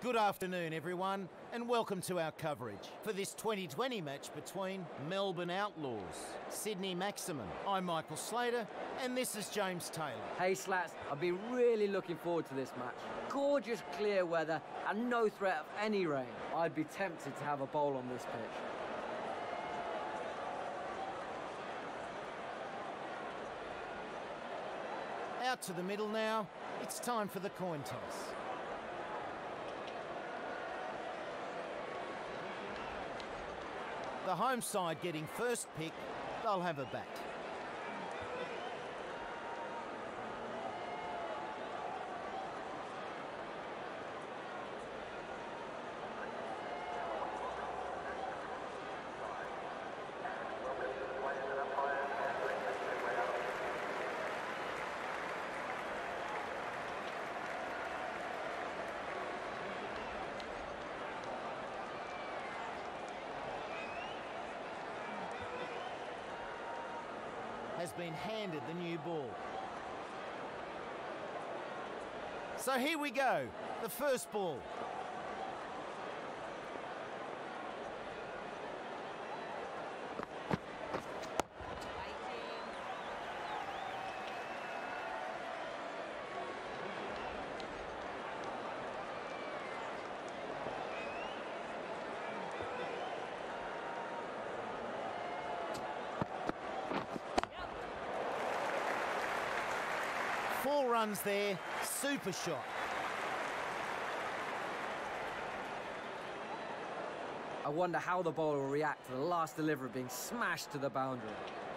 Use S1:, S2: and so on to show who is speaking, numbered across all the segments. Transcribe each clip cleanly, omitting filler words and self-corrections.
S1: Good afternoon, everyone, and welcome to our coverage for this 2020 match between Melbourne Outlaws, Sydney Maximum. I'm Michael Slater, and this is James Taylor.
S2: Hey Slats, I've been really looking forward to this match. Gorgeous clear weather and no threat of any rain. I'd be tempted to have a bowl on this pitch.
S1: Out to the middle now, it's time for the coin toss. The home side getting first pick, they'll have a bat. Has been handed the new ball. So here we go, the first ball. Four runs there, super shot.
S2: I wonder how the bowler will react to the last delivery being smashed to the boundary.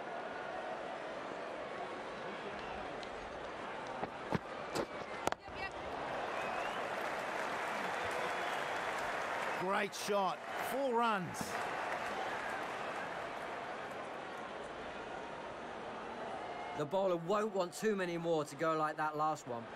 S1: Great shot, 4 runs.
S2: The bowler won't want too many more to go like that last one.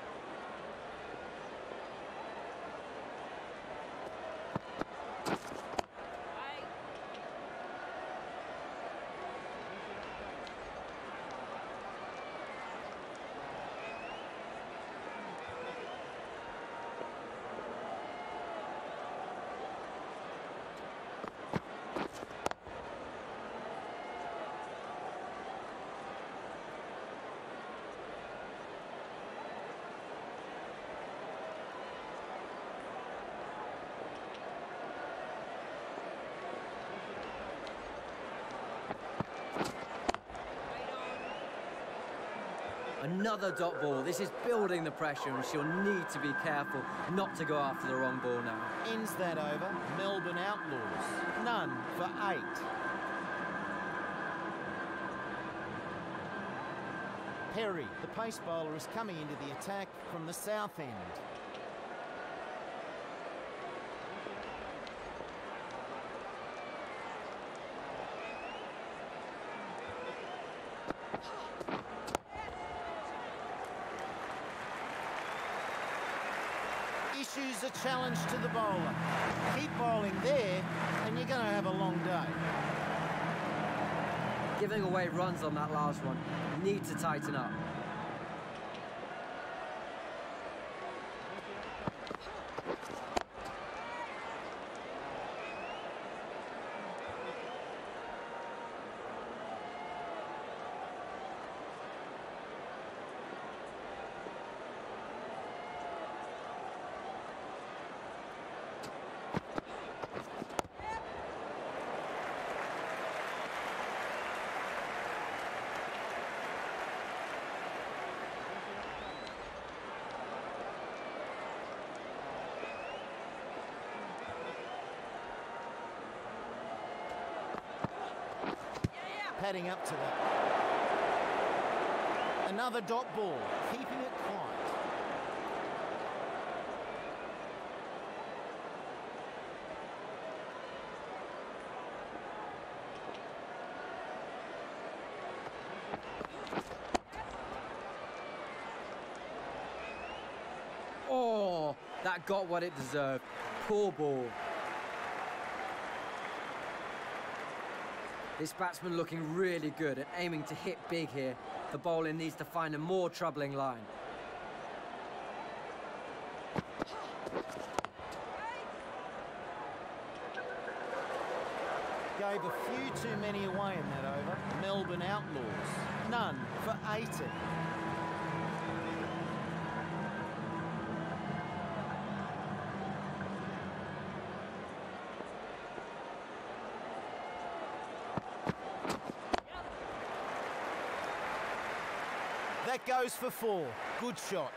S2: Another dot ball. This is building the pressure and she'll need to be careful not to go after the wrong ball now.
S1: Ends that over, Melbourne Outlaws. None for 8. Perry, the pace bowler, is coming into the attack from the south end. Issues a challenge to the bowler. Keep bowling there and you're going to have a long day.
S2: Giving away runs on that last one. Need to tighten up.
S1: Padding up to that. Another dot ball, keeping it quiet.
S2: Oh, that got what it deserved. Poor ball. This batsman looking really good and aiming to hit big here. The bowler needs to find a more troubling line.
S1: gave a few too many away in that over. Melbourne Outlaws, none for 80. That goes for 4. Good shot.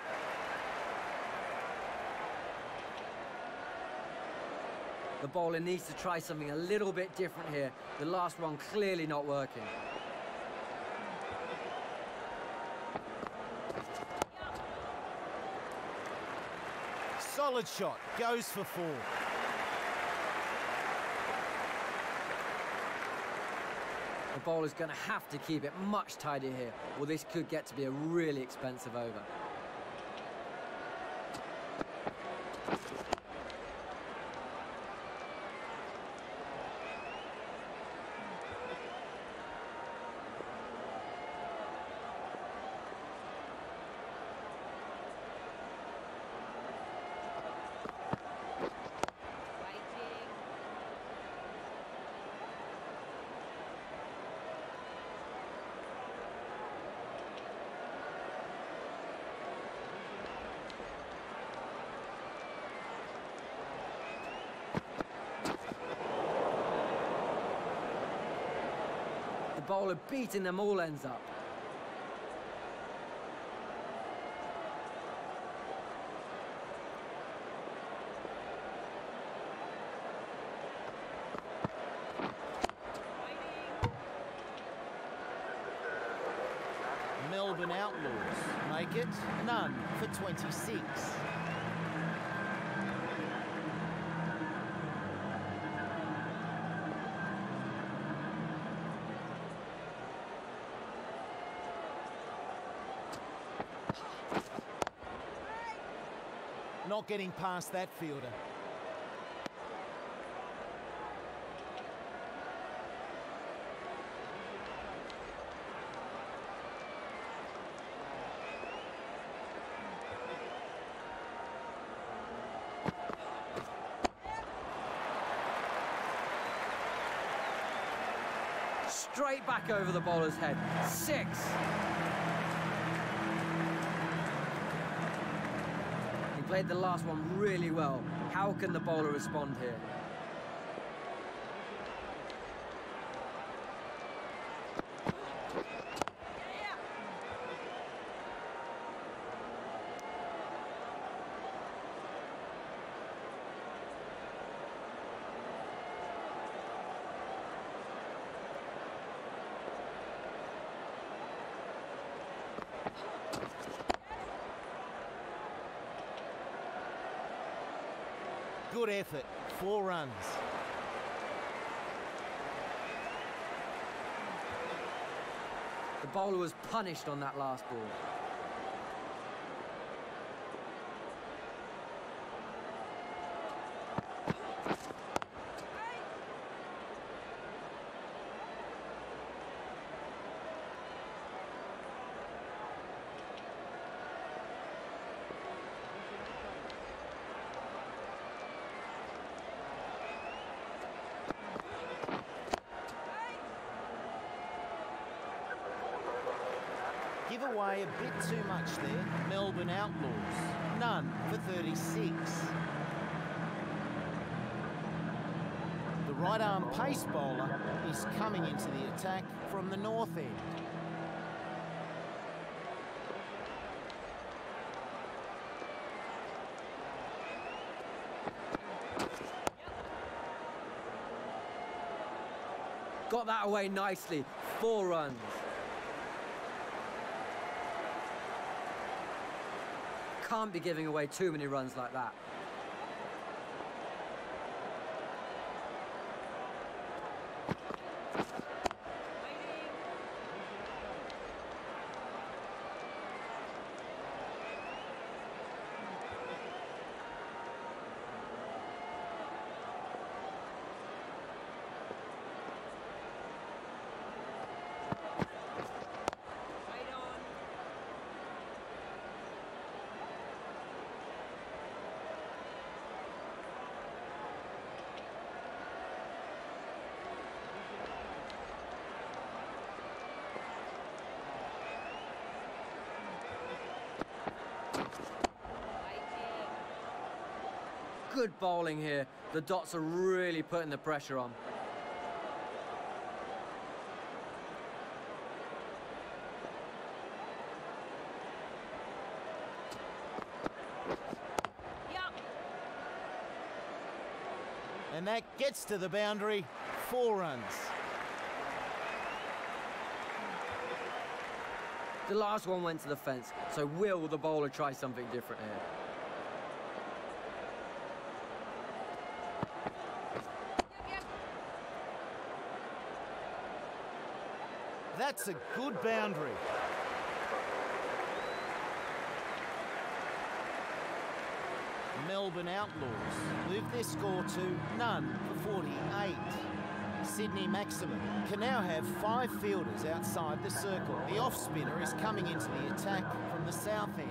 S2: The bowler needs to try something a little bit different here. The last one clearly not working.
S1: Solid shot. Goes for 4.
S2: The bowler's going to have to keep it much tighter here, or this could get to be a really expensive over. The bowler beating them all ends up.
S1: Melbourne Outlaws make it none for 26. Not getting past that fielder.
S2: Straight back over the bowler's head. 6. He played the last one really well. How can the bowler respond here?
S1: Good effort, 4 runs.
S2: The bowler was punished on that last ball.
S1: Give away a bit too much there. Melbourne Outlaws, none for 36. The right-arm pace bowler is coming into the attack from the north end.
S2: Got that away nicely. 4 runs. Can't be giving away too many runs like that. Good bowling here. The dots are really putting the pressure on.
S1: And that gets to the boundary, 4 runs.
S2: The last one went to the fence, so will the bowler try something different here?
S1: That's a good boundary. Melbourne Outlaws move their score to none for 48. Sydney Maximum can now have 5 fielders outside the circle. The off-spinner is coming into the attack from the south end.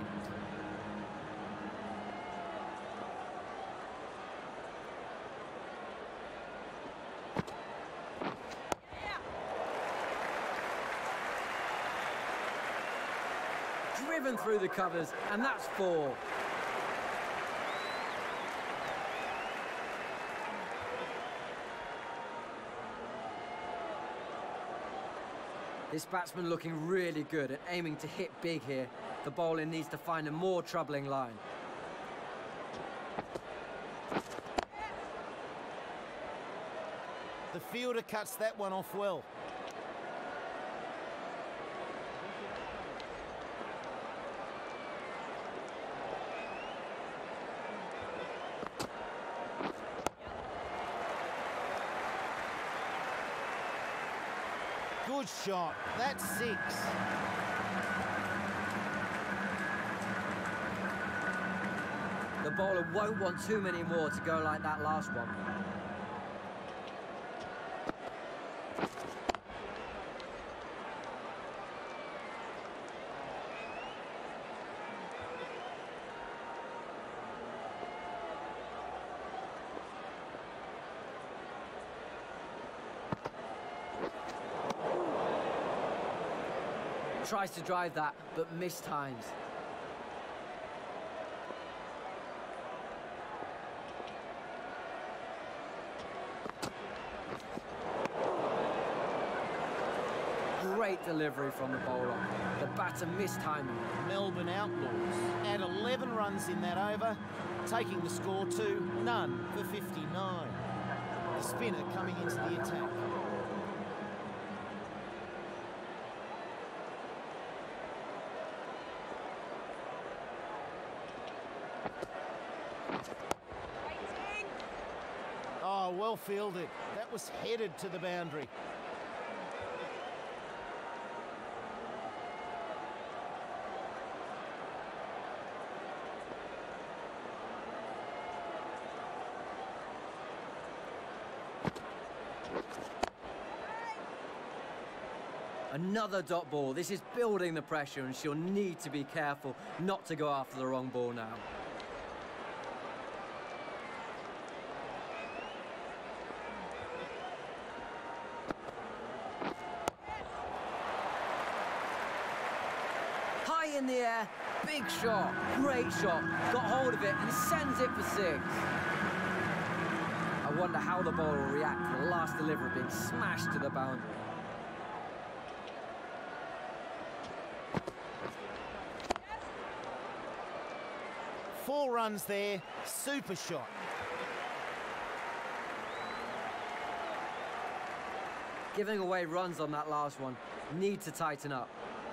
S2: Driven through the covers, and that's 4. This batsman looking really good and aiming to hit big here. The bowler needs to find a more troubling line.
S1: The fielder cuts that one off well. Good shot. That's 6.
S2: The bowler won't want too many more to go like that last one. Tries to drive that, but mistimes. Great delivery from the bowler. The batter mistiming.
S1: Melbourne Outlaws add 11 runs in that over, taking the score to none for 59. The spinner coming into the attack. Oh, well fielded. That was headed to the boundary.
S2: Another dot ball. This is building the pressure, and she'll need to be careful not to go after the wrong ball now. High in the air, big shot, great shot, got hold of it and sends it for 6. I wonder how the bowler will react to the last delivery being smashed to the boundary.
S1: Four runs there, super shot.
S2: Giving away runs on that last one, need to tighten up.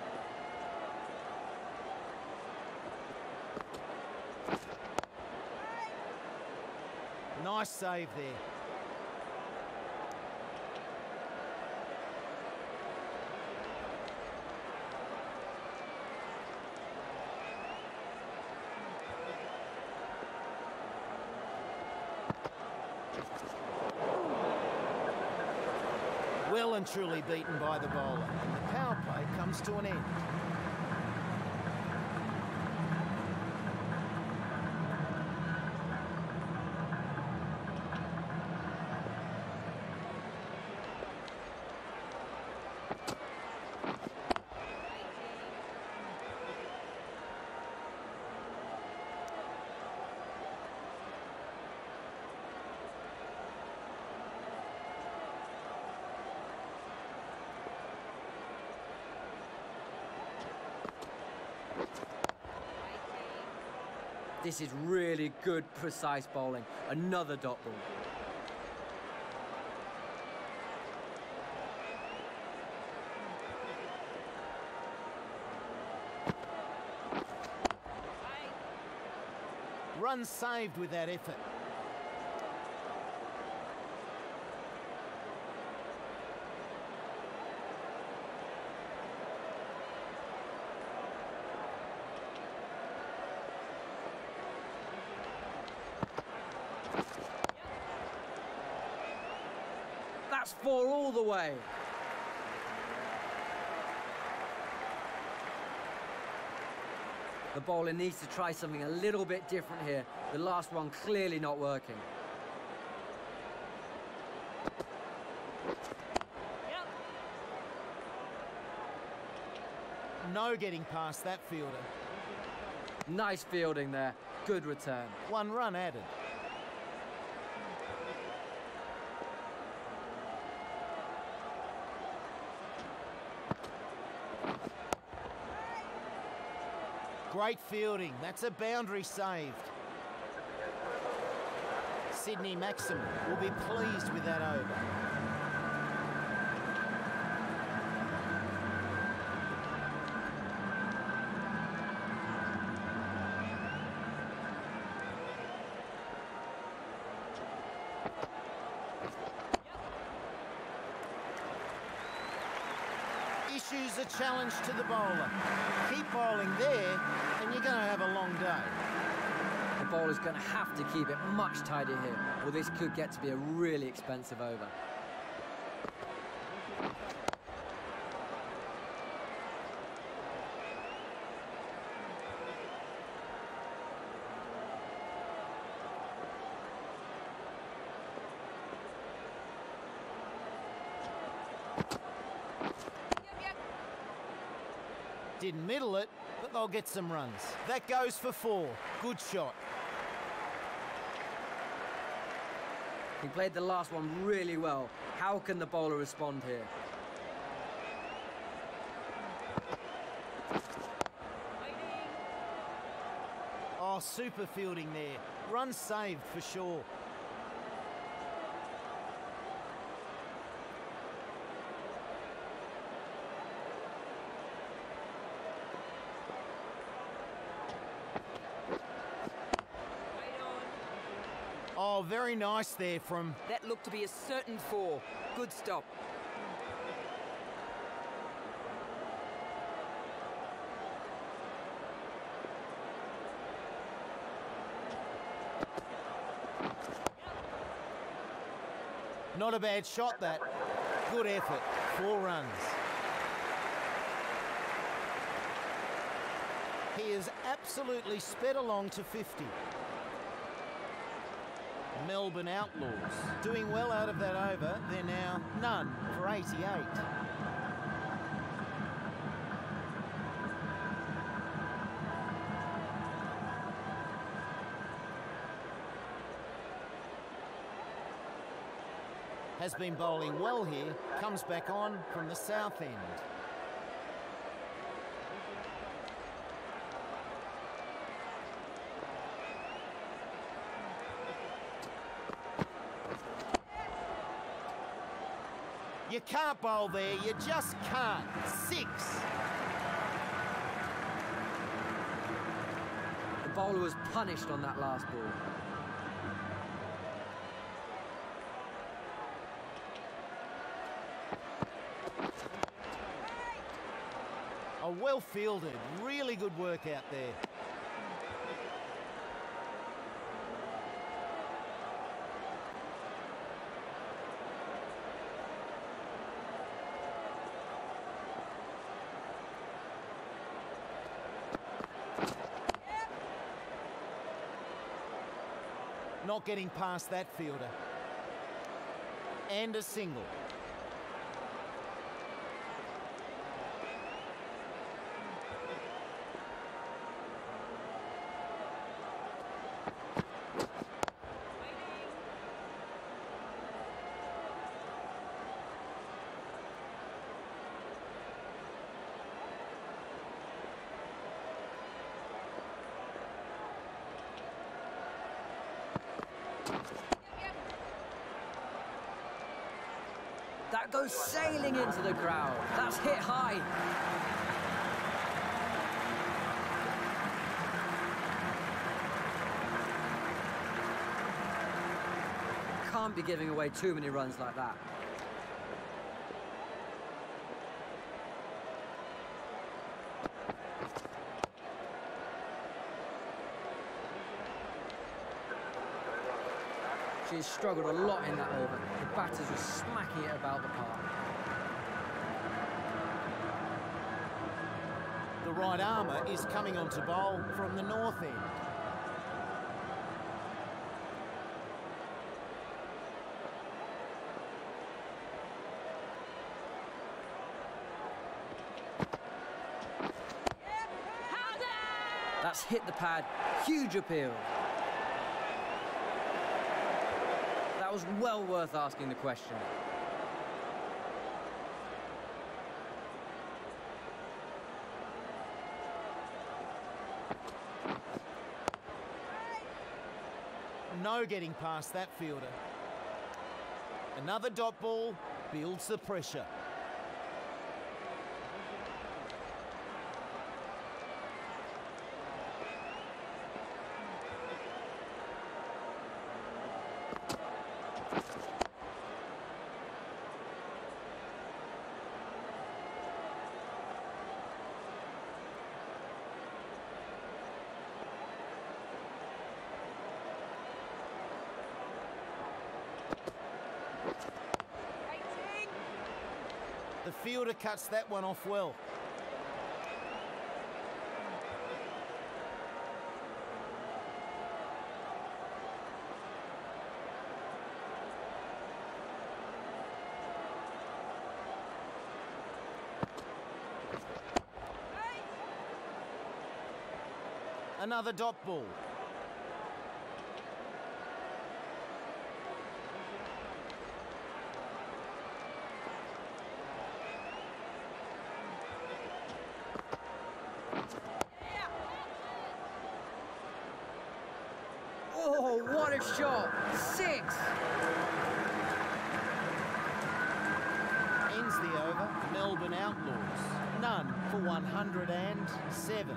S1: Nice save there. Well and truly beaten by the bowler. And the power play comes to an end.
S2: This is really good, precise bowling. Another dot ball.
S1: Run saved with that effort.
S2: That's 4 all the way. The bowler needs to try something a little bit different here. The last one clearly not working.
S1: No getting past that fielder.
S2: Nice fielding there. Good return.
S1: 1 run added. Great fielding. That's a boundary saved. Sydney Maximum will be pleased with that over. Issues a challenge to the bowler. Keep bowling there and you're going to have a long day.
S2: The bowler's going to have to keep it much tighter here, or this could get to be a really expensive over.
S1: Didn't middle it, but they'll get some runs. That goes for 4. Good shot.
S2: He played the last one really well. How can the bowler respond here?
S1: Oh, super fielding there. Run saved for sure. Oh, very nice there from...
S3: That looked to be a certain 4. Good stop.
S1: Not a bad shot, that. Good effort. 4 runs. He has absolutely sped along to 50. Melbourne Outlaws doing well out of that over. They're now none for 88. Has been bowling well here, comes back on from the south end. You can't bowl there, you just can't. 6.
S2: The bowler was punished on that last ball.
S1: Oh, well fielded, really good work out there. Not getting past that fielder. And a single.
S2: That goes sailing into the crowd. That's hit high. Can't be giving away too many runs like that. She's struggled a lot in that over. The batters were smacking it about the park.
S1: The right armour is coming on to bowl from the north end.
S2: That's hit the pad. Huge appeal. That was well worth asking the question.
S1: No getting past that fielder. Another dot ball builds the pressure. The fielder cuts that one off well. Another dot ball.
S2: Oh, what a shot! 6!
S1: Ends the over. Melbourne Outlaws. None for 107.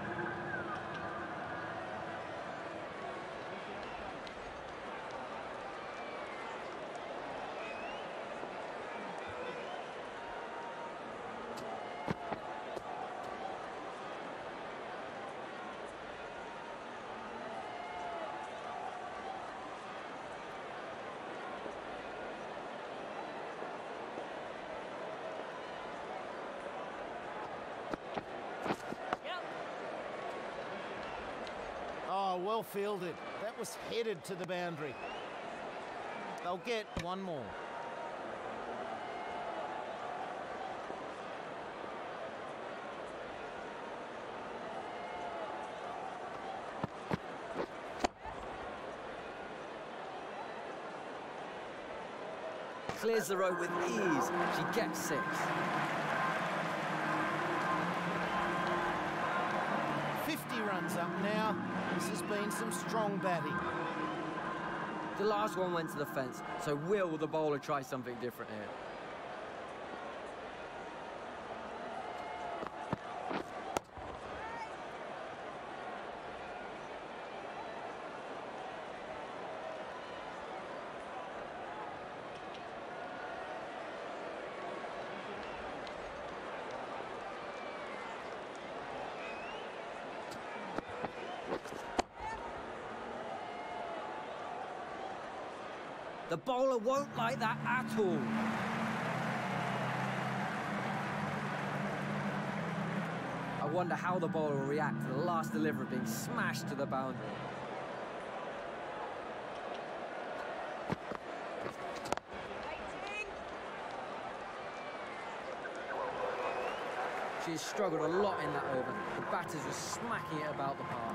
S1: Oh, well fielded. That was headed to the boundary. They'll get one more.
S2: Clears the road with ease. She gets 6.
S1: 50 runs up now. This has been some strong batting.
S2: The last one went to the fence, so will the bowler try something different here? The bowler won't like that at all. I wonder how the bowler will react to the last delivery being smashed to the boundary. She's struggled a lot in that over. The batters were smacking it about the park.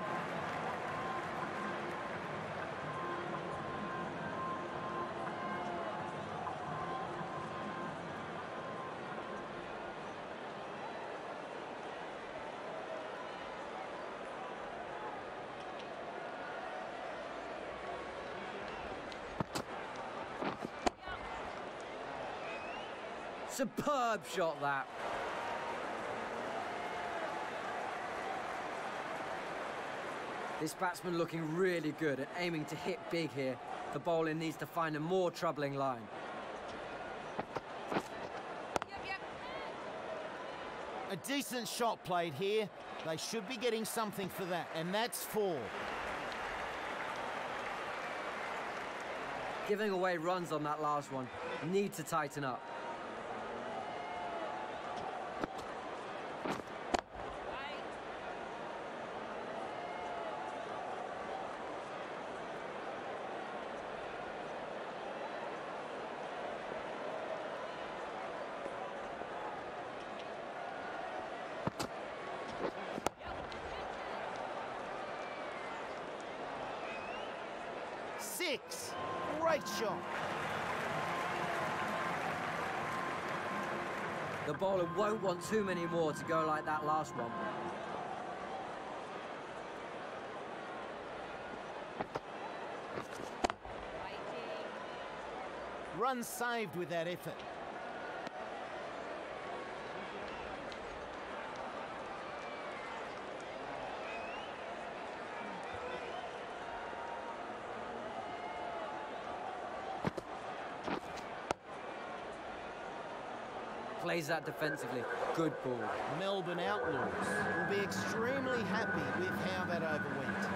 S2: Superb shot, that. This batsman looking really good and aiming to hit big here. The bowler needs to find a more troubling line.
S1: A decent shot played here. They should be getting something for that, and that's 4.
S2: Giving away runs on that last one. Need to tighten up.
S1: Great shot.
S2: The bowler won't want too many more to go like that last one.
S1: Run saved with that effort.
S2: Plays that defensively. Good ball.
S1: Melbourne Outlaws will be extremely happy with how that overwent.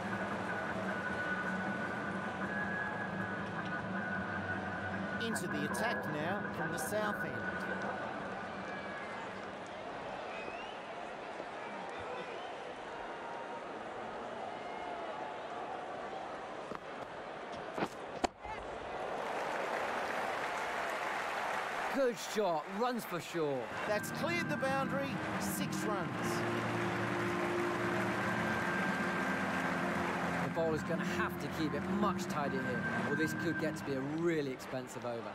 S1: Into the attack now from the south end.
S2: Good shot, runs for sure.
S1: That's cleared the boundary, 6 runs.
S2: The bowler's going to have to keep it much tighter here, or this could get to be a really expensive over.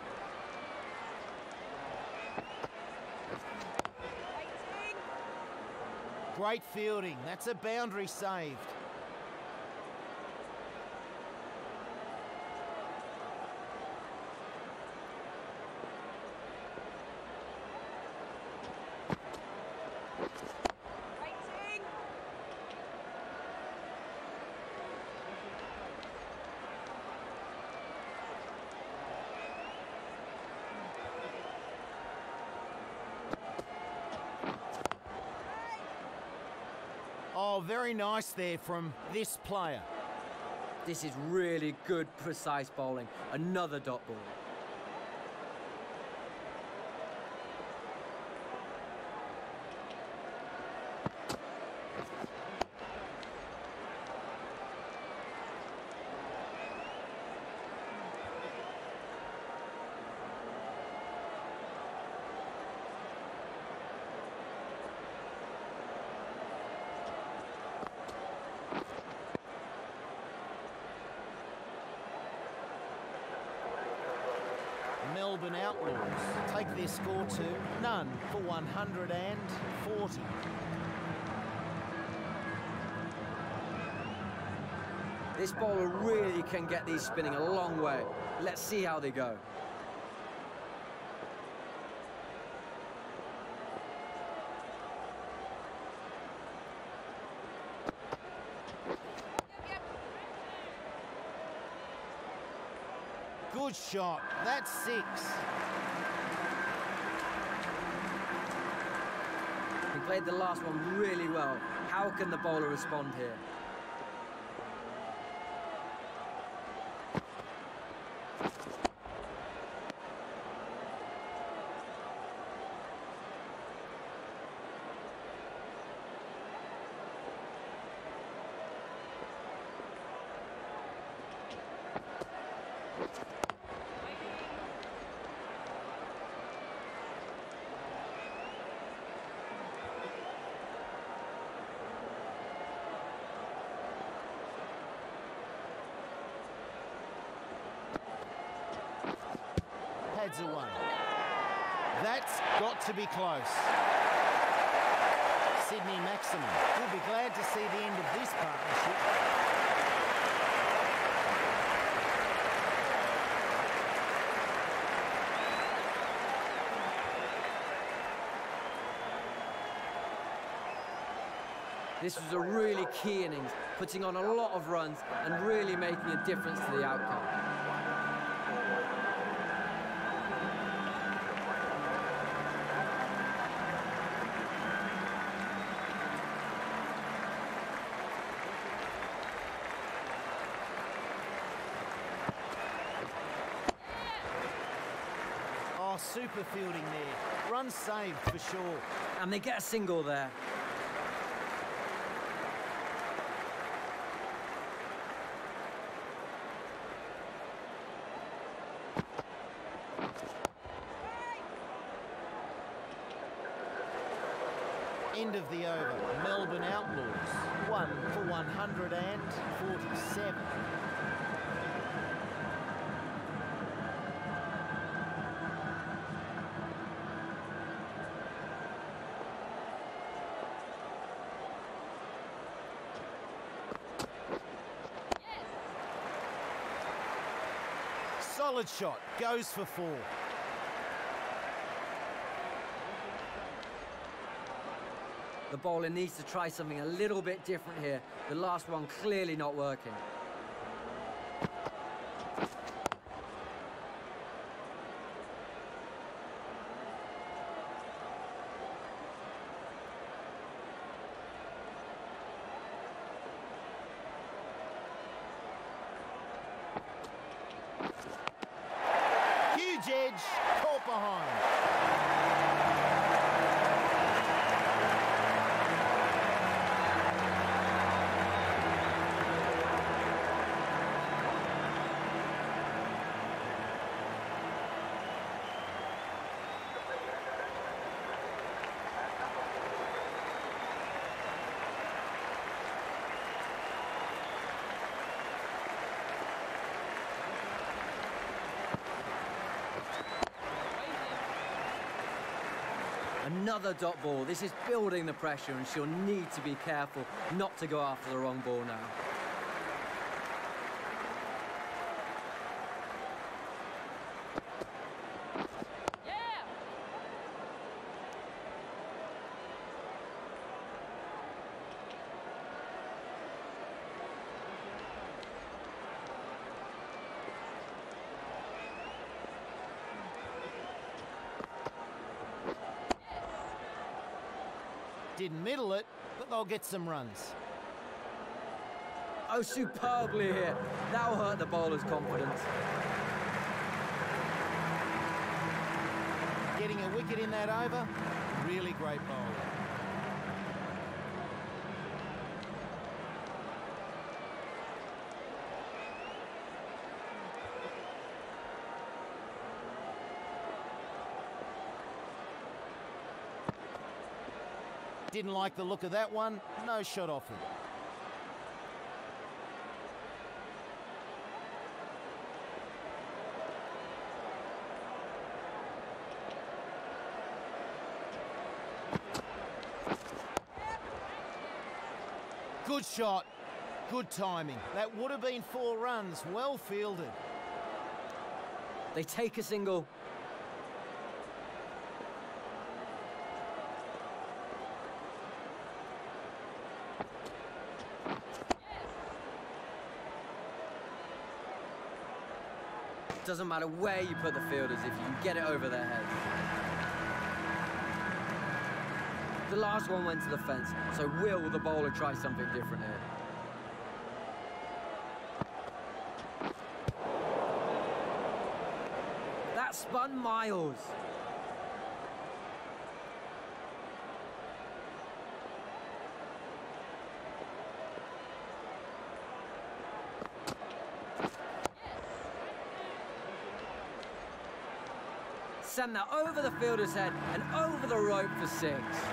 S1: Great fielding, that's a boundary saved. Oh, very nice there from this player.
S2: This is really good, precise bowling. Another dot ball.
S1: Melbourne Outlaws take their score to none for 140.
S2: This bowler really can get these spinning a long way. Let's see how they go.
S1: Good shot, that's 6.
S2: He played the last one really well. How can the bowler respond here?
S1: Heads away. That's got to be close. Sydney Maximum will be glad to see the end of this partnership.
S2: This was a really key innings, putting on a lot of runs and really making a difference to the outcome.
S1: Oh, super fielding there. Run saved for sure.
S2: And they get a single there.
S1: End of the over. Melbourne Outlaws. 1 for 147. Solid shot. Goes for 4.
S2: The bowler needs to try something a little bit different here. The last one clearly not working.
S1: Huge edge. Caught behind.
S2: Another dot ball. This is building the pressure and she'll need to be careful not to go after the wrong ball now.
S1: Didn't middle it, but they'll get some runs.
S2: Oh, superbly here. That'll hurt the bowler's confidence.
S1: Getting a wicket in that over, really great bowling. Didn't like the look of that one. No shot offered. Good shot. Good timing. That would have been 4 runs. Well fielded.
S2: They take a single. Doesn't matter where you put the fielders if you can get it over their heads. The last one went to the fence, so will the bowler try something different here? That spun miles. Send that over the fielder's head and over the rope for 6.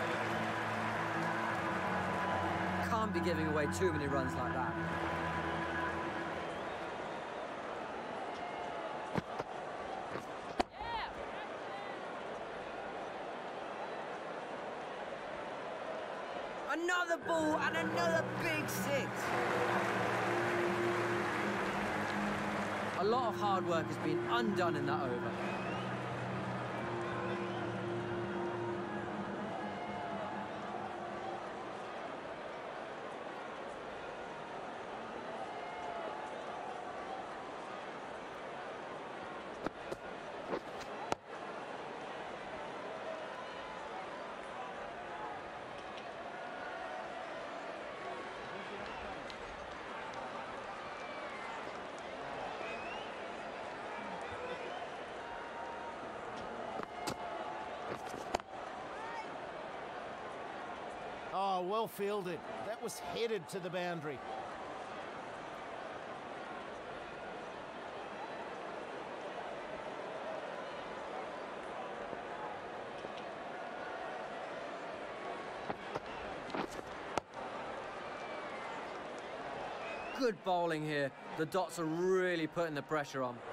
S2: Can't be giving away too many runs like that. Another ball and another big 6. A lot of hard work has been undone in that over.
S1: Well fielded. That was headed to the boundary.
S2: Good bowling here. The Dots are really putting the pressure on.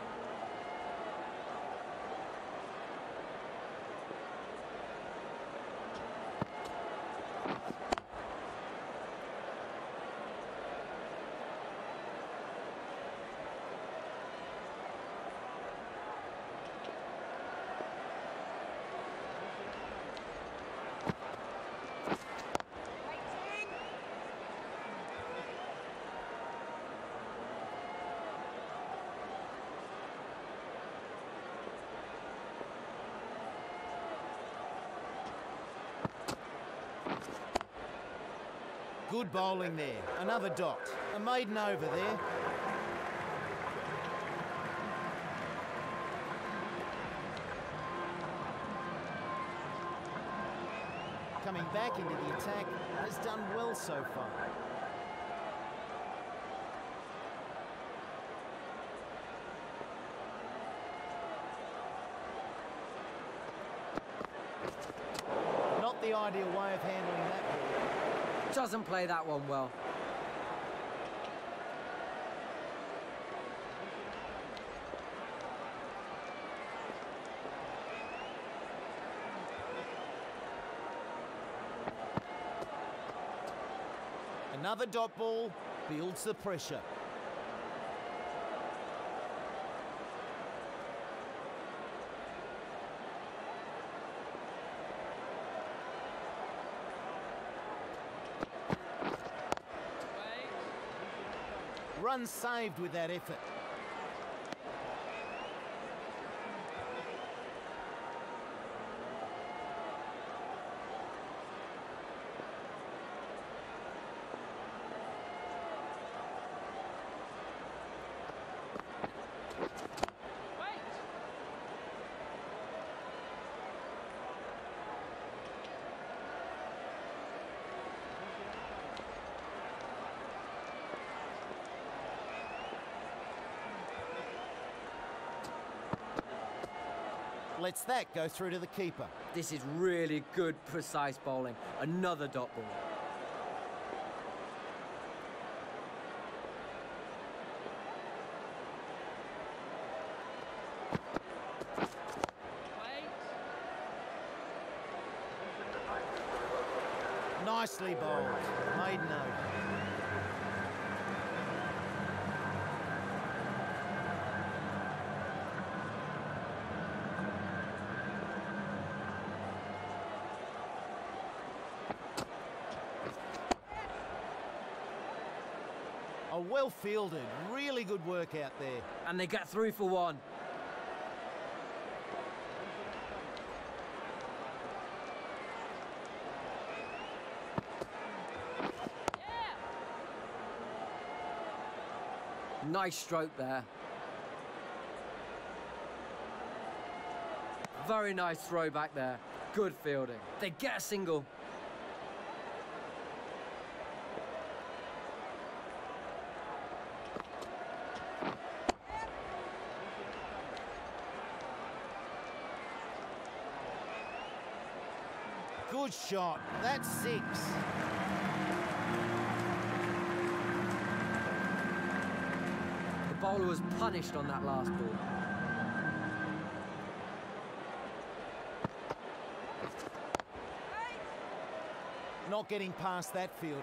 S1: Good bowling there. Another dot. A maiden over there. Coming back into the attack, has done well so far. Not the ideal way of handling that ball.
S2: Doesn't play that one well.
S1: Another dot ball builds the pressure. Run saved with that effort. Lets that go through to the keeper.
S2: This is really good, precise bowling. Another dot ball.
S1: Nicely bowled. Maiden over. Oh, well fielded. Really good work out there.
S2: And they get through for one. Nice stroke there. Very nice throw back there. Good fielding. They get a single.
S1: Good shot. That's 6.
S2: The bowler was punished on that last ball.
S1: Not getting past that fielder.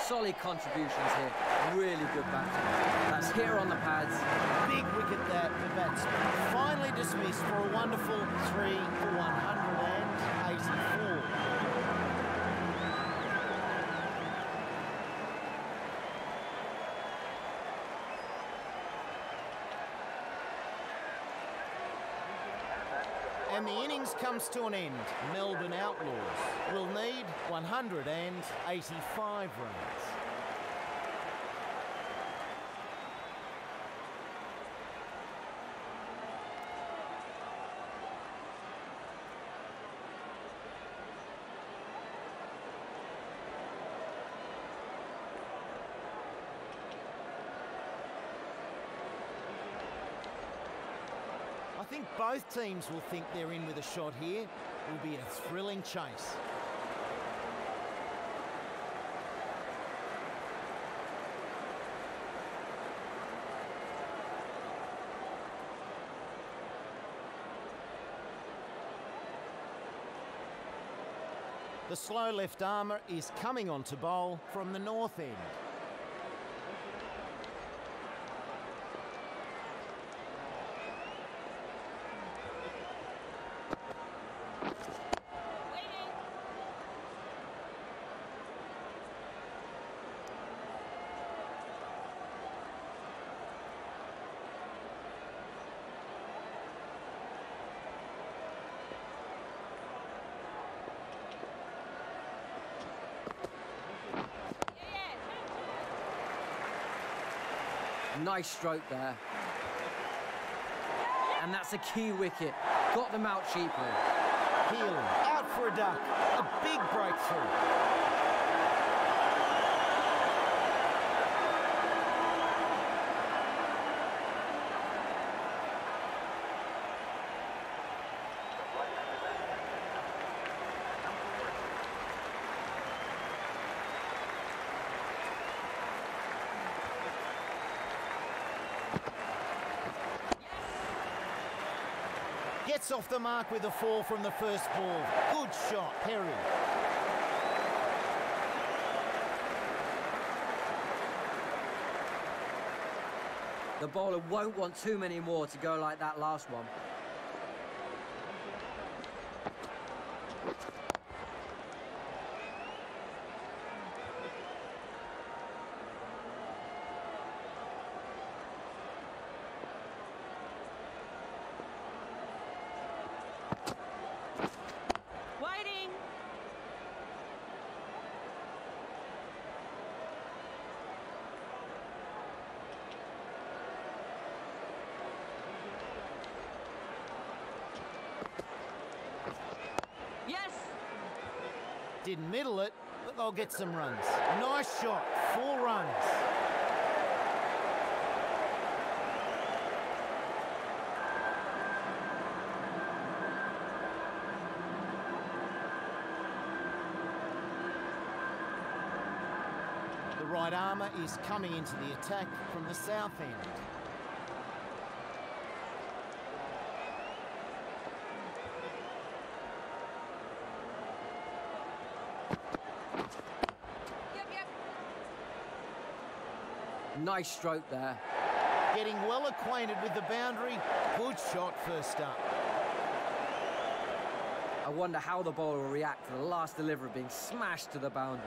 S2: Solid contributions here. Really good batting. That's here on the pads.
S1: Big wicket that, the batsman. Finally dismissed for a wonderful 3 for 184. And the innings comes to an end. Melbourne Outlaws will need 185 runs. I think both teams will think they're in with a shot here. It will be a thrilling chase. The slow left armour is coming on to bowl from the north end.
S2: Nice stroke there. And that's a key wicket. Got them out cheaply.
S1: Healy out for a duck. A big breakthrough. Gets off the mark with a 4 from the first ball. Good shot, Perry.
S2: The bowler won't want too many more to go like that last one. Didn't middle it, but they'll get some runs. Nice shot, 4 runs. The right armour is coming into the attack from the south end. Nice stroke there.
S1: Getting well acquainted with the boundary. Good shot first up.
S2: I wonder how the bowler will react to the last delivery being smashed to the boundary.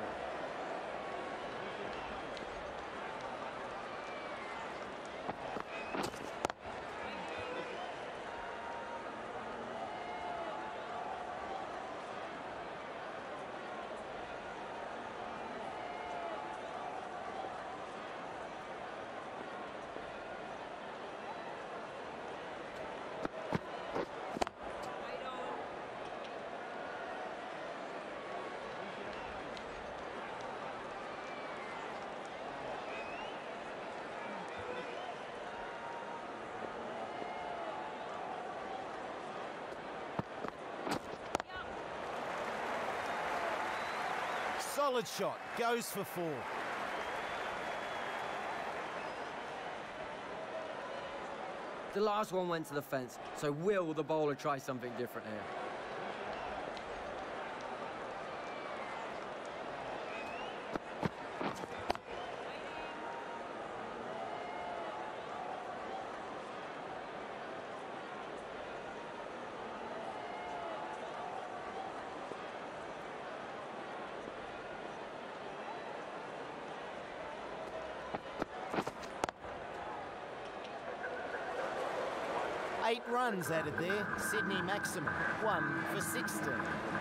S1: Solid shot, goes for 4.
S2: The last one went to the fence, so will the bowler try something different here?
S1: 8 runs added there. Sydney Maximum, 1 for 16.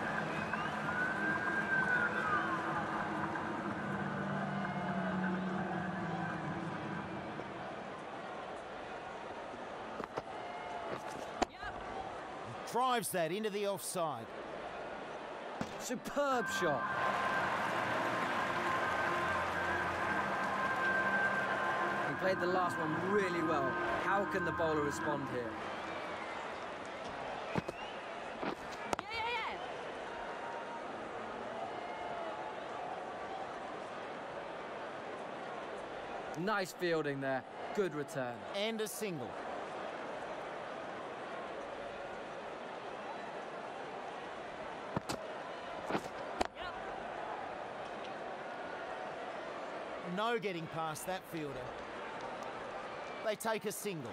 S1: Drives that into the offside.
S2: Superb shot. He played the last one really well. How can the bowler respond here? Nice fielding there. Good return.
S1: And a single. No getting past that fielder. They take a single.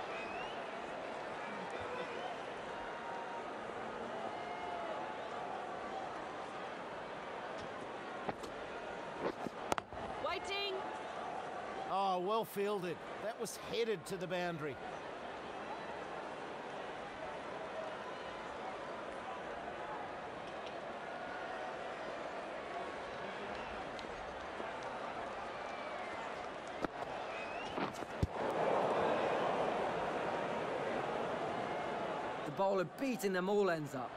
S3: Waiting.
S1: Oh, well fielded. That was headed to the boundary.
S2: The bowler beating them all ends up.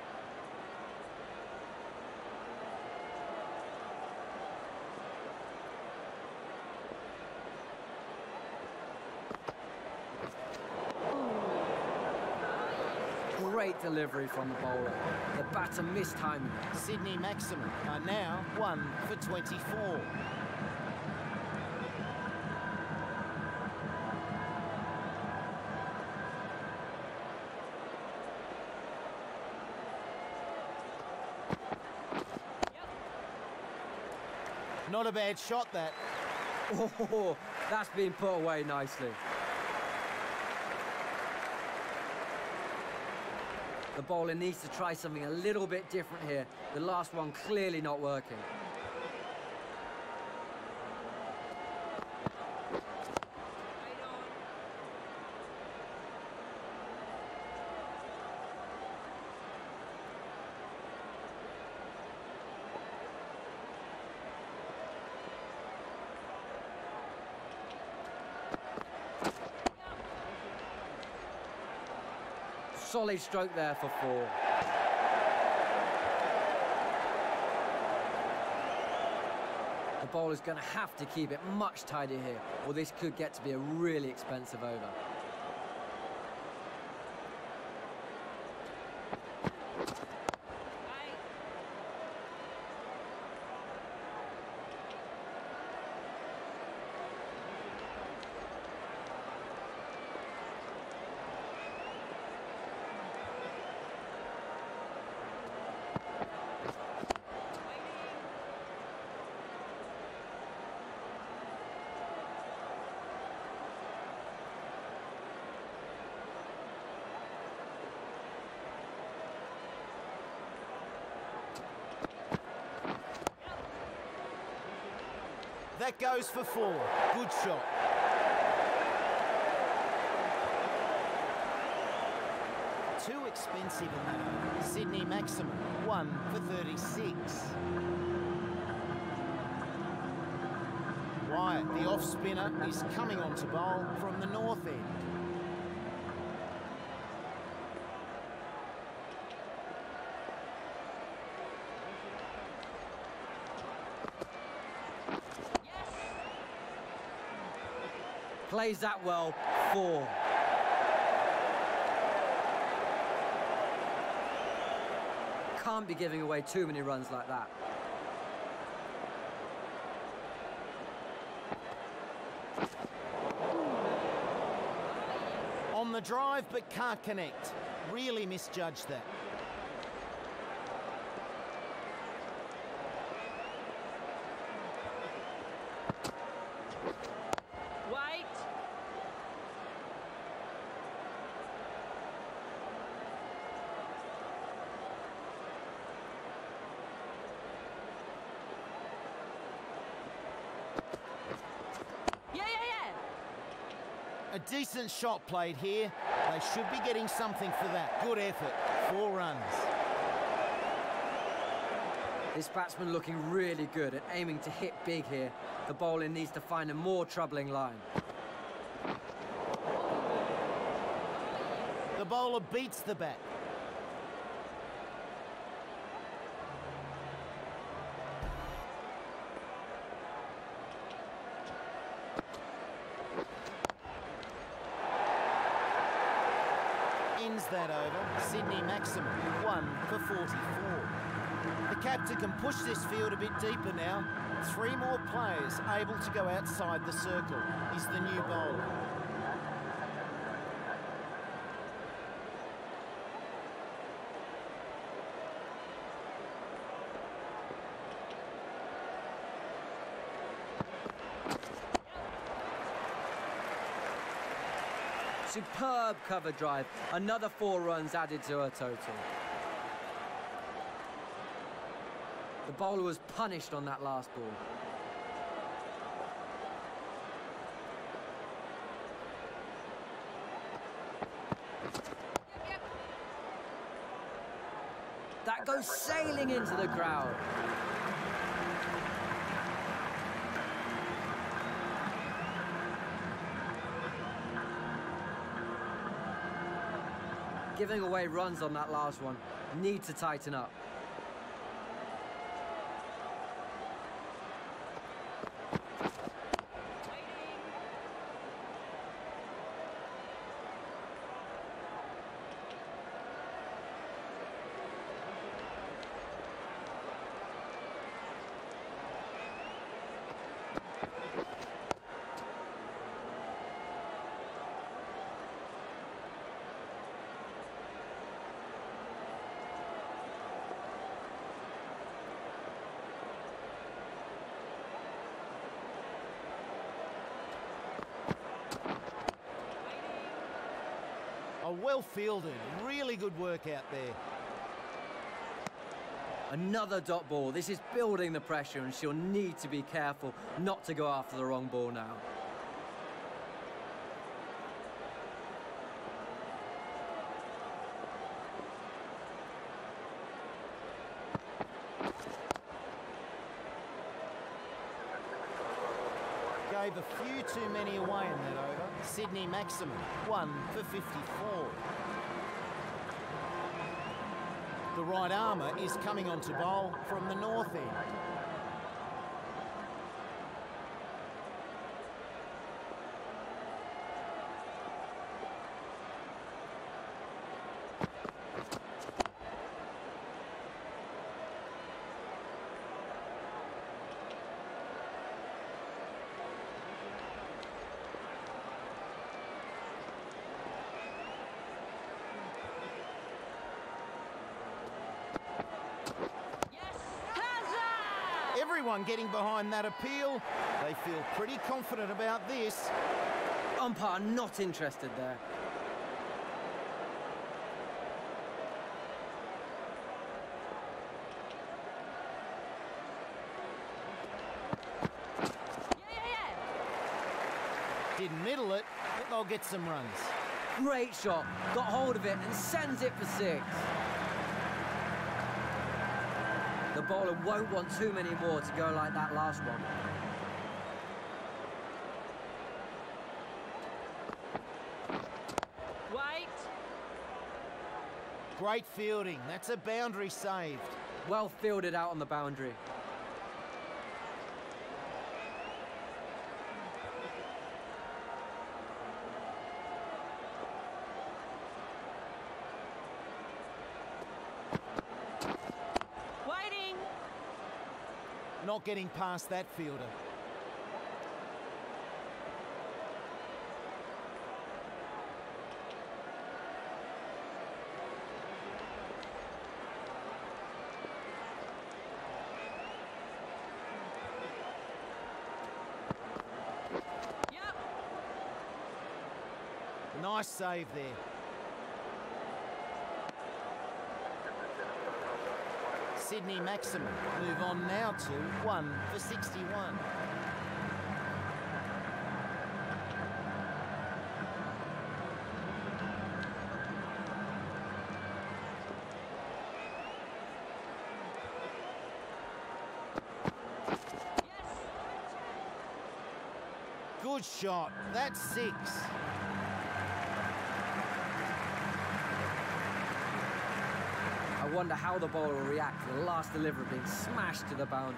S2: Great delivery from the bowler. The batter mistiming it.
S1: Sydney Maximum are now 1 for 24. Not a bad shot, that.
S2: Oh, that's been put away nicely. The bowler needs to try something a little bit different here. The last one clearly not working. Solid stroke there for 4. The bowler's going to have to keep it much tighter here, or this could get to be a really expensive over.
S1: That goes for 4. Good shot. Too expensive in that. Sydney Maximum, 1 for 36. Wyatt, the off-spinner, is coming on to bowl from the north end.
S2: Plays that well, 4. Can't be giving away too many runs like that.
S1: On the drive, but can't connect. Really misjudged that. A decent shot played here. They should be getting something for that. Good effort. 4 runs.
S2: This batsman looking really good at aiming to hit big here. The bowler needs to find a more troubling line.
S1: The bowler beats the bat. Ends that over. Sydney Maximum, 1 for 44. The captain can push this field a bit deeper now. 3 more players able to go outside the circle. He's the new bowler.
S2: Superb cover drive. Another 4 runs added to her total. The bowler was punished on that last ball. That goes sailing into the crowd. Giving away runs on that last one. Need to tighten up.
S1: Oh, well fielded. Really good work out there.
S2: Another dot ball. This is building the pressure and she'll need to be careful not to go after the wrong ball now.
S1: Gave a few too many away in that over. Sydney Maximum, 1 for 54. The right armour is coming on to bowl from the north end. Everyone getting behind that appeal. They feel pretty confident about this.
S2: Umpire not interested there.
S1: Didn't middle it, but they'll get some runs.
S2: Great shot. Got hold of it and sends it for 6. The bowler won't want too many more to go like that last one.
S3: Wait.
S1: Great fielding. That's a boundary saved.
S2: Well fielded out on the boundary.
S1: Not getting past that fielder.
S3: Yep.
S1: Nice save there. Sydney Maximum move on now to 1 for 61. Good shot. That's 6.
S2: I wonder how the bowler will react to the last delivery being smashed to the boundary.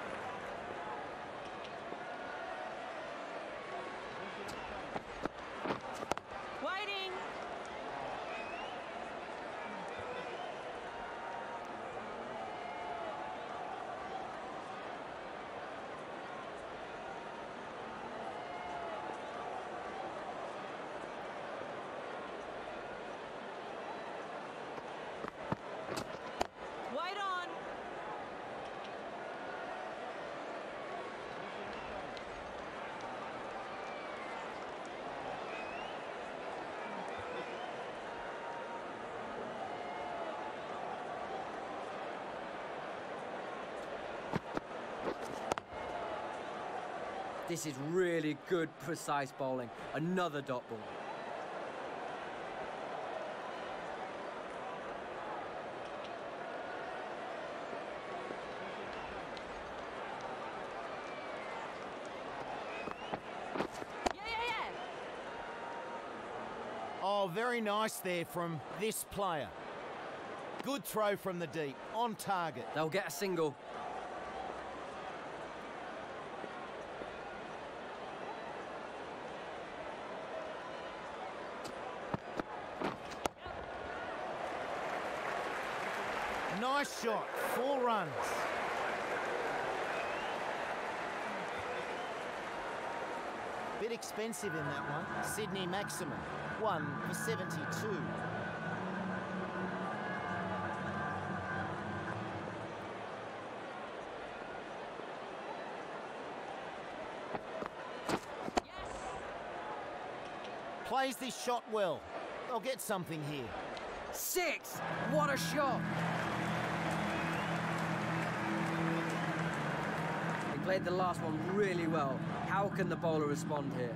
S3: Waiting. Wait on.
S2: This is really good, precise bowling. Another dot ball.
S3: Yeah.
S1: Oh, very nice there from this player. Good throw from the deep, on target.
S2: They'll get a single.
S1: Nice shot, 4 runs. Bit expensive in that one. Sydney Maximum, 1 for 72. Plays this shot well. They'll get something here.
S2: 6! What a shot! He played the last one really well. How can the bowler respond here?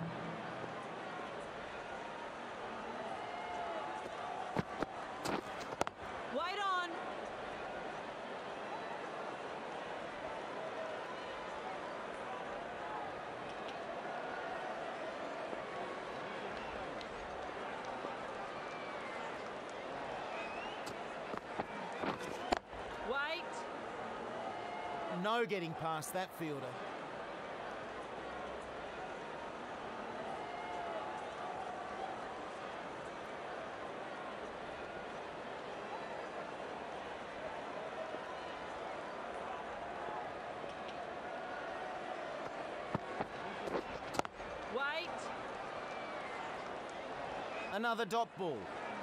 S3: Wait on. Wait.
S1: No getting past that fielder.
S3: Wait.
S1: Another dot ball.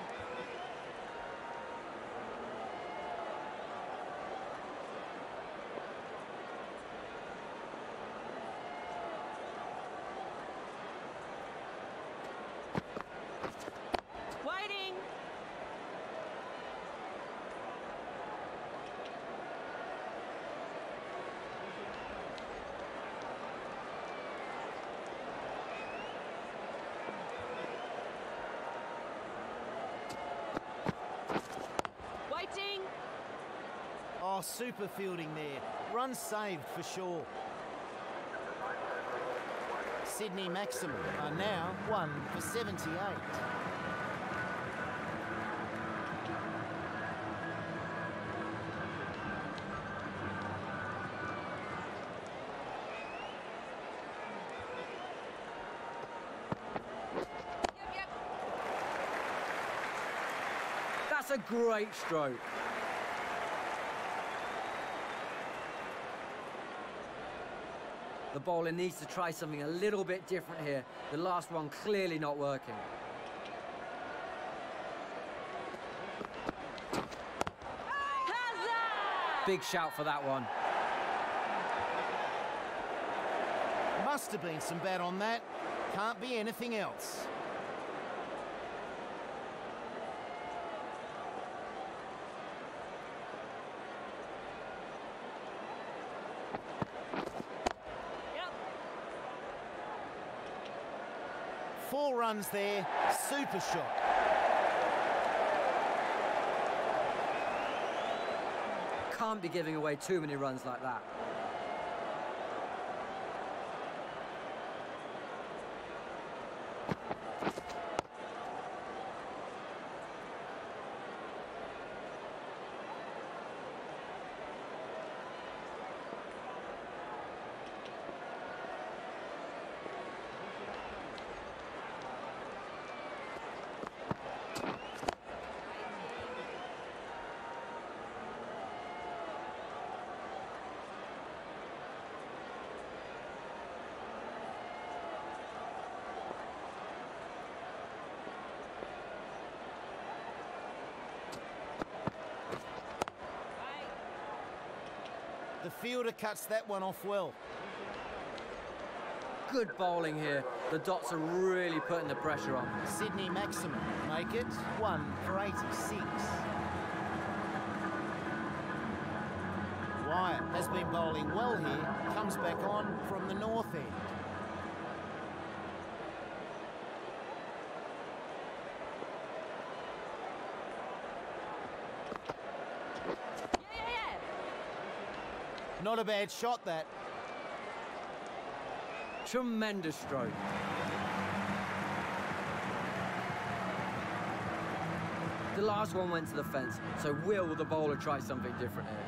S3: Waiting. Waiting.
S1: Oh, super fielding there. Run saved for sure. Sydney Maximum are now 1 for 78.
S3: Yep.
S2: That's a great stroke. The bowler needs to try something a little bit different here. The last one clearly not working.
S3: Hazard!
S2: Big shout for that one.
S1: Must have been some bat on that. Can't be anything else.
S3: Yep.
S1: 4 runs there. Super shot.
S2: Can't be giving away too many runs like that.
S1: The fielder cuts that one off well.
S2: Good bowling here. The Dots are really putting the pressure on.
S1: Sydney Maximum make it 1 for 86. Wyatt has been bowling well here, comes back on from the north end.
S3: Yeah.
S1: Not a bad shot, that.
S2: Tremendous stroke. The last one went to the fence, so will the bowler try something different here?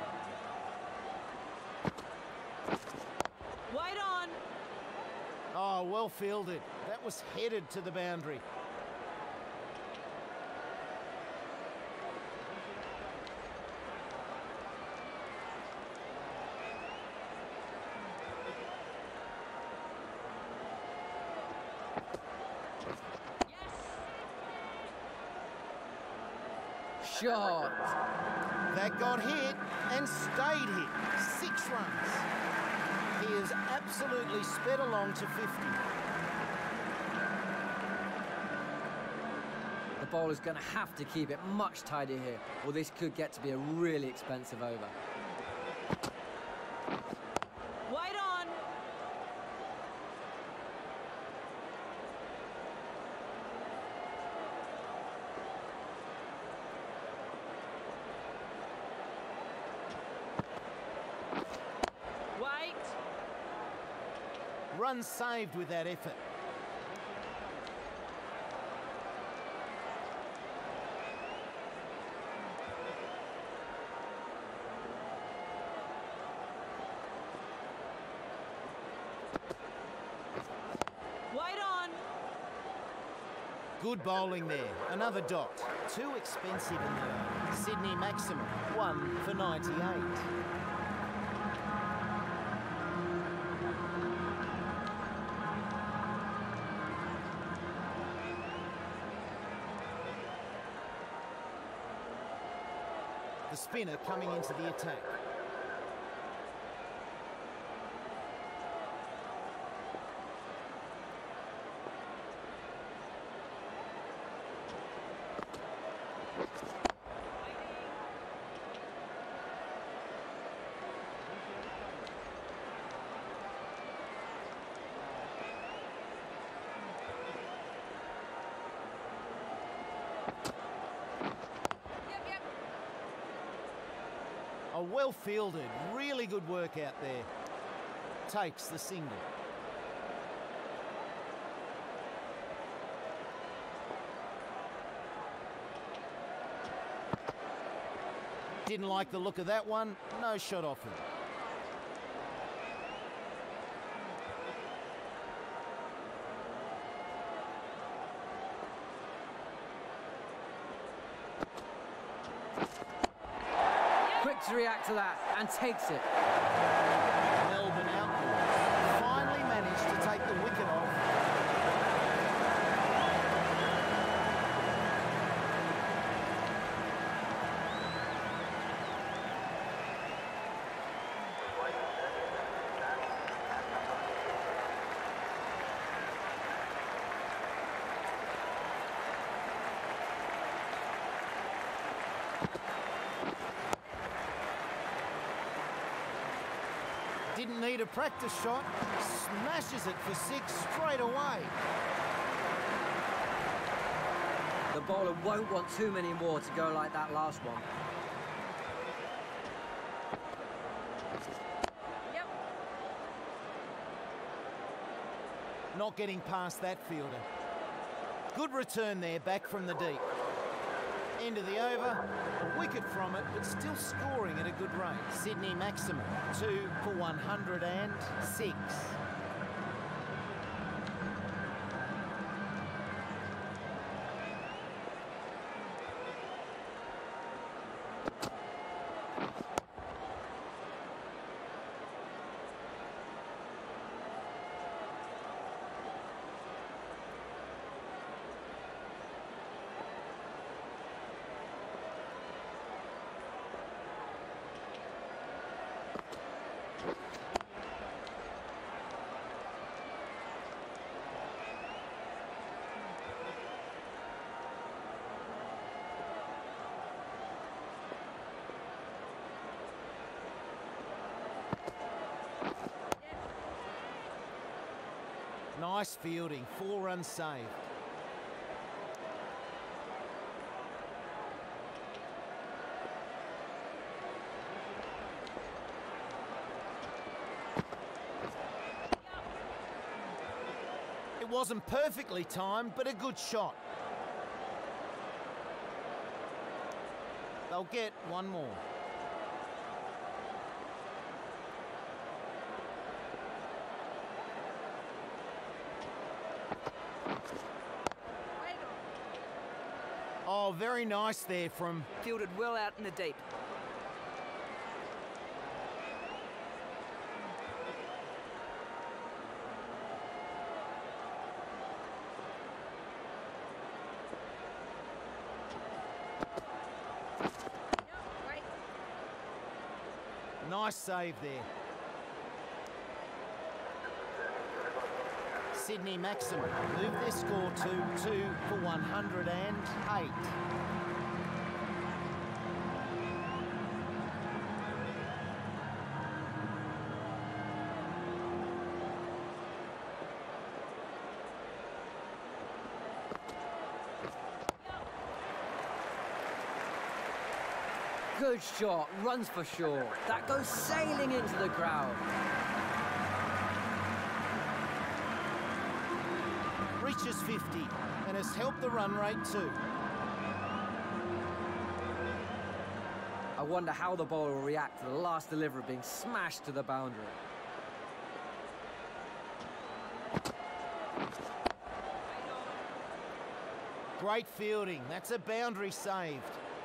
S3: Wait on.
S1: Oh, well fielded. That was headed to the boundary.
S2: Shot.
S1: That got hit and stayed hit. 6 runs. He has absolutely sped along to 50.
S2: The bowler's going to have to keep it much tighter here, or this could get to be a really expensive over.
S3: Wait on. Wait.
S1: Run saved with that effort.
S3: Wait on.
S1: Good bowling there. Another dot. Too expensive in the Sydney Maximum. 1 for 98. The spinner coming into the attack.
S3: Yep.
S1: A well fielded, really good work out there. Takes the single. Didn't like the look of that one. No shot offered.
S2: Quick to react to that and takes it.
S1: Melbourne Outlaws finally managed to take the wicket off. Didn't need a practice shot. Smashes it for 6 straight away.
S2: The bowler won't want too many more to go like that last one.
S3: Yep.
S1: Not getting past that fielder. Good return there, back from the deep. End of the over, a wicket from it, but still scoring at a good rate. Sydney Maximum, 2 for 106. Nice fielding, 4 runs saved. It wasn't perfectly timed, but a good shot. They'll get one more. Oh, very nice there from...
S3: Fielded well out in the deep.
S1: Nice save there. Sydney Maxim move their score to 2 for 108.
S2: Good shot, runs for sure. That goes sailing into the crowd.
S1: Reaches 50 and has helped the run rate too.
S2: I wonder how the bowler will react to the last delivery being smashed to the boundary.
S1: Great fielding, that's a boundary saved.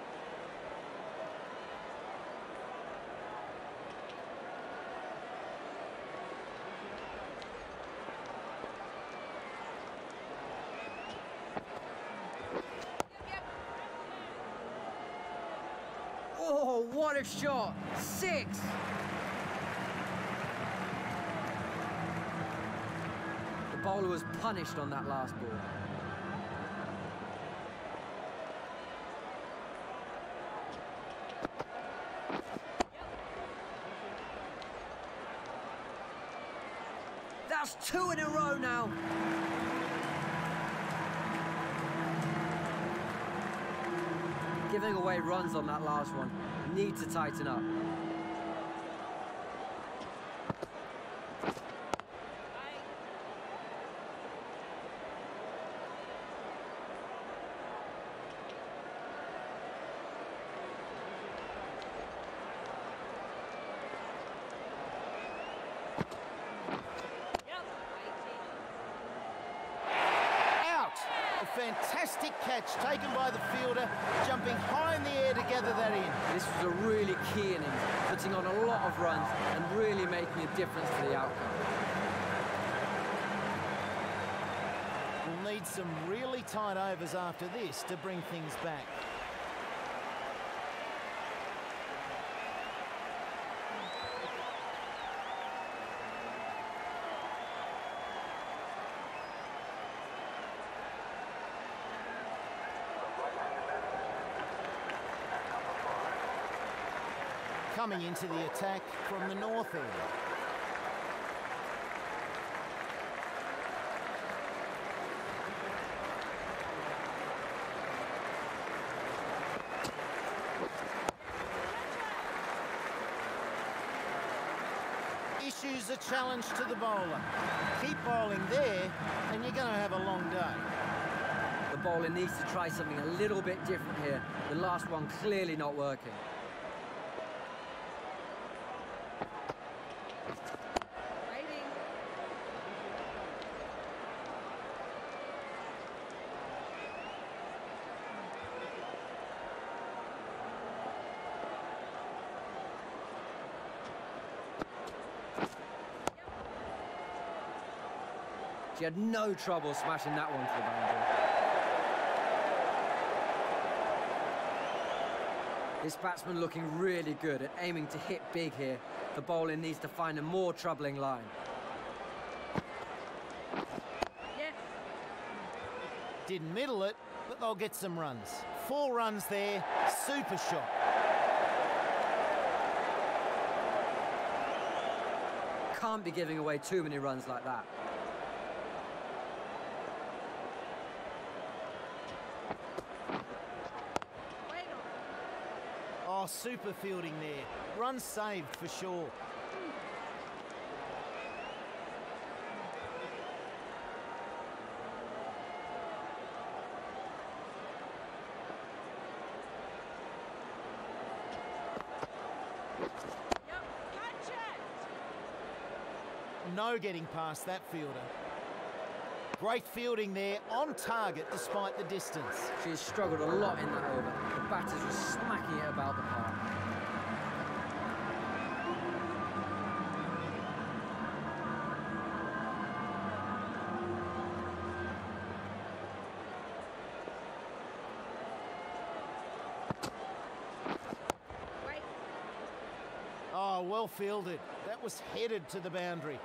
S2: Oh, what a shot! 6! The bowler was punished on that last ball. That's 2 in a row now. Giving away runs on that last one. Need to tighten up.
S1: Fantastic catch taken by the fielder, jumping high in the air to gather that in.
S2: This was a really key innings, putting on a lot of runs and really making a difference to the outcome.
S1: We'll need some really tight overs after this to bring things back. Coming into the attack from the north end. Issues a challenge to the bowler. Keep bowling there and you're going to have a long day.
S2: The bowler needs to try something a little bit different here. The last one clearly not working. She had no trouble smashing that one to the boundary. This batsman looking really good at aiming to hit big here. The bowler needs to find a more troubling line.
S3: Yeah.
S1: Didn't middle it, but they'll get some runs. 4 runs there, super shot.
S2: Can't be giving away too many runs like that.
S1: Oh, super fielding there. Run saved for sure. No getting past that fielder. Great fielding there, on target despite the distance.
S2: She's struggled a lot in that over. The batters were smacking it about the park.
S1: Oh, well fielded. That was headed to the boundary.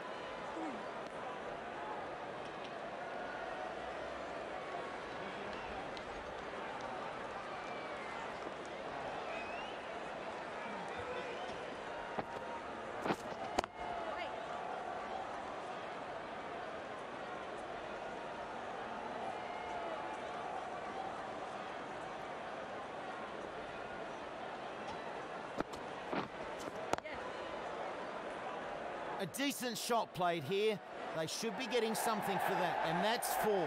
S1: A decent shot played here. They should be getting something for that, and that's 4.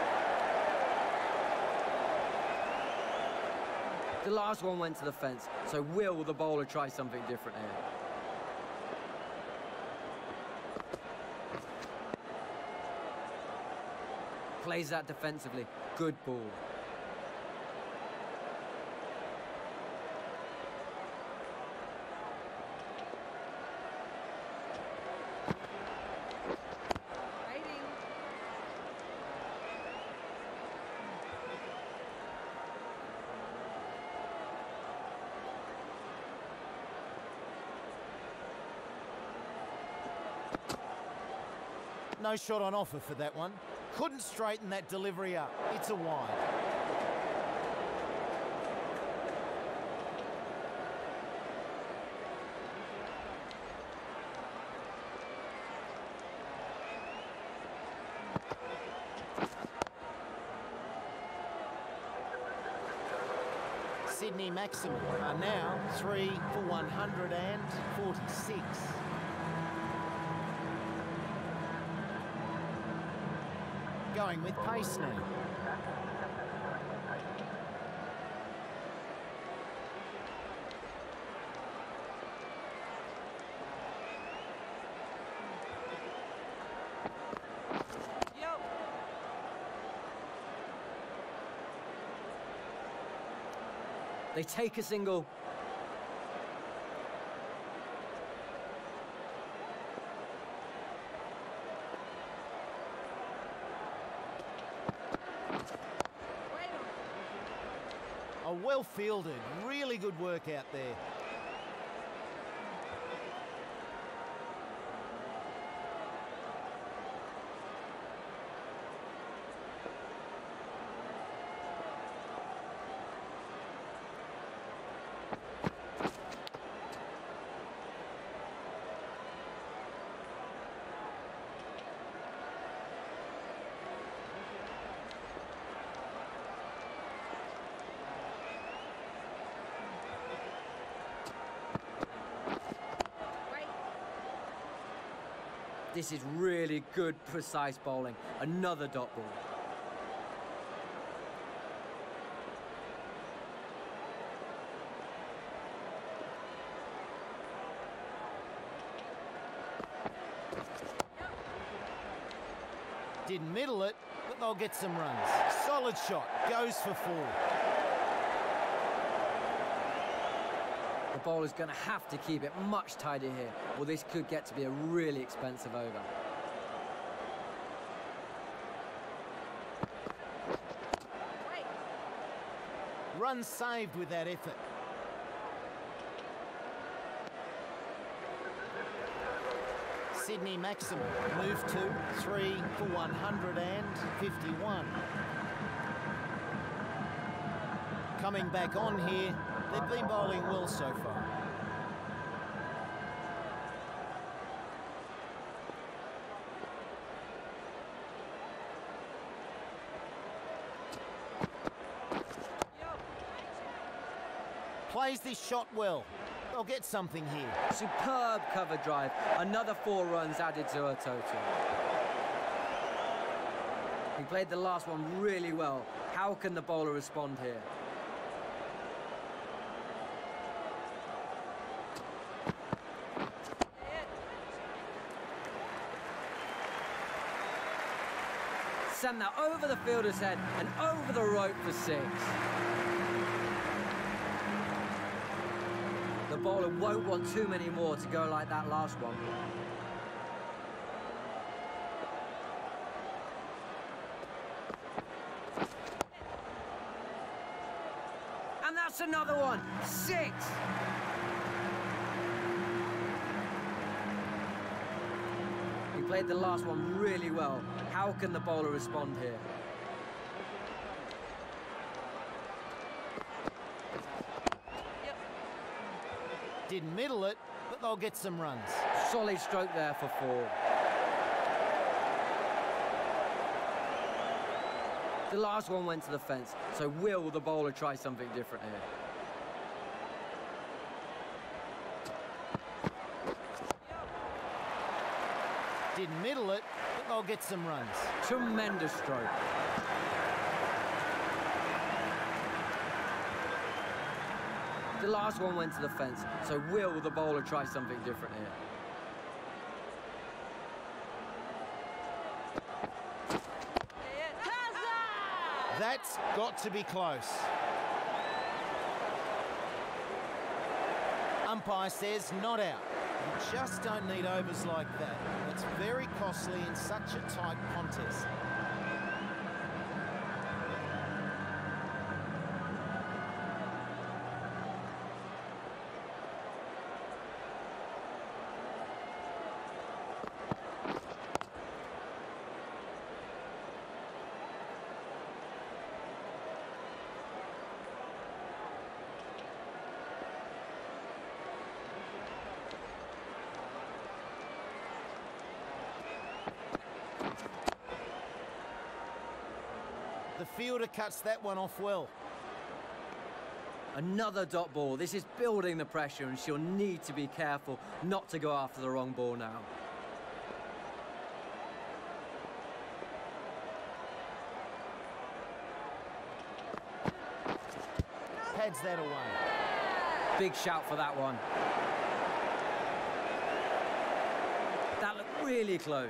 S2: The last one went to the fence, so will the bowler try something different here? Plays that defensively. Good ball.
S1: No shot on offer for that one. Couldn't straighten that delivery up. It's a wide. Sydney Maximum are now 3 for 146. Going with pace now.
S2: They take a single.
S1: Oh, well fielded. Really good work out there.
S2: This is really good, precise bowling. Another dot ball.
S1: Didn't middle it, but they'll get some runs. Solid shot, goes for 4.
S2: The bowler's going to have to keep it much tighter here, or this could get to be a really expensive over.
S1: Run saved with that effort. Sydney Maximum move to 3 for 151. Coming back on here, they've been bowling well so far. Plays this shot well. They'll get something here.
S2: Superb cover drive. Another 4 runs added to her total. He played the last one really well. How can the bowler respond here? Send that over the fielder's head and over the rope for 6. The bowler won't want too many more to go like that last one. And that's another one. 6. He played the last one really well. How can the bowler respond here?
S1: Didn't middle it, but they'll get some runs.
S2: Solid stroke there for 4. The last one went to the fence, so will the bowler try something different here?
S1: Didn't middle it, but they'll get some runs.
S2: Tremendous stroke. The last one went to the fence, so will the bowler try something different here?
S1: That's got to be close. Umpire says not out. You just don't need overs like that. It's very costly in such a tight contest. The fielder cuts that one off well.
S2: Another dot ball. This is building the pressure and she'll need to be careful not to go after the wrong ball now.
S1: Pads that away.
S2: Big shout for that one. That looked really close.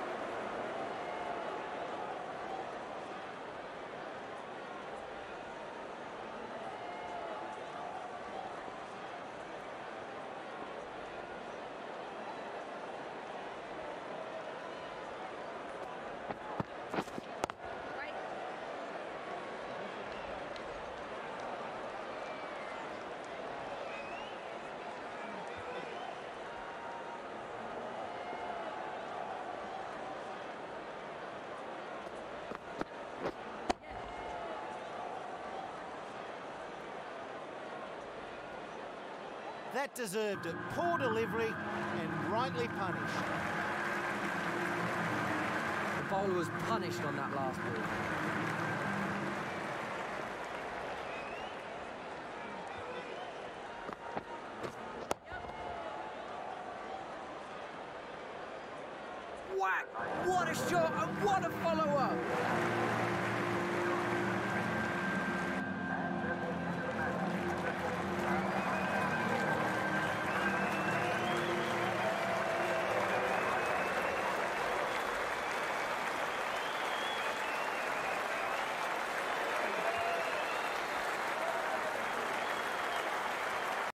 S1: That deserved it. Poor delivery and rightly punished.
S2: The bowler was punished on that last ball. Whack! What a shot and what a follow-up!